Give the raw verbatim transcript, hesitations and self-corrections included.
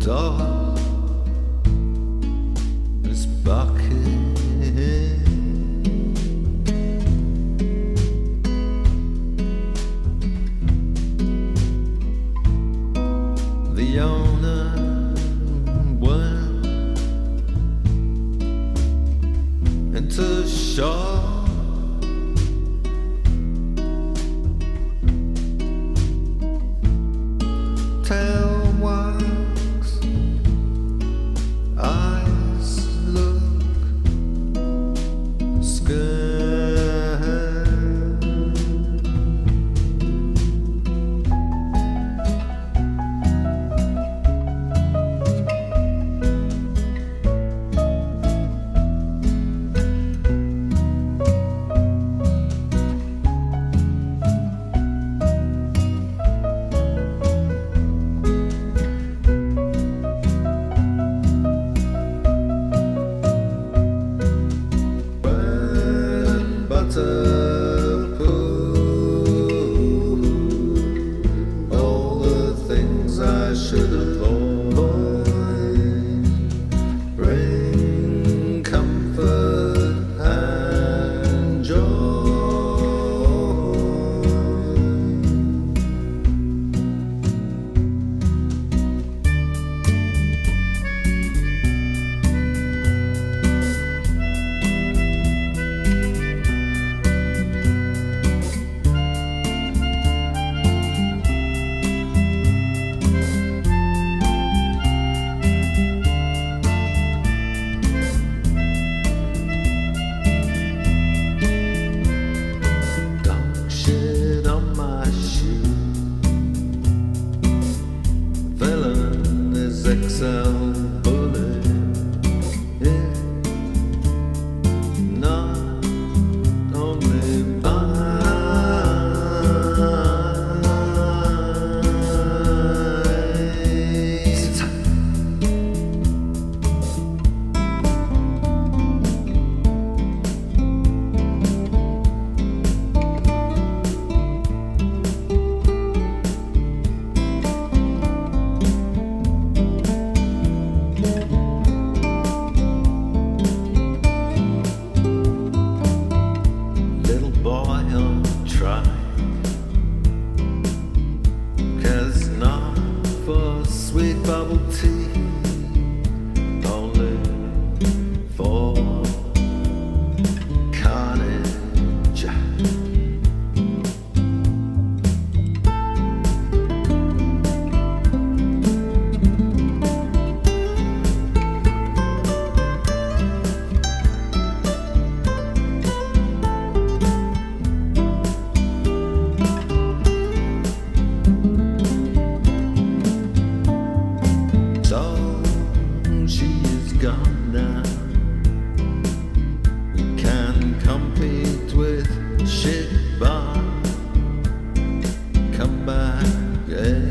door is barking. The owner went into shore. Tail wags, eyes look scared. All the things I should avoid bring comfort and joy. X L bullet, yeah, not only trike, 'cause not for sweet bubble tea, only for carnage. Gone now. We can compete with chic bar. Come back, yeah.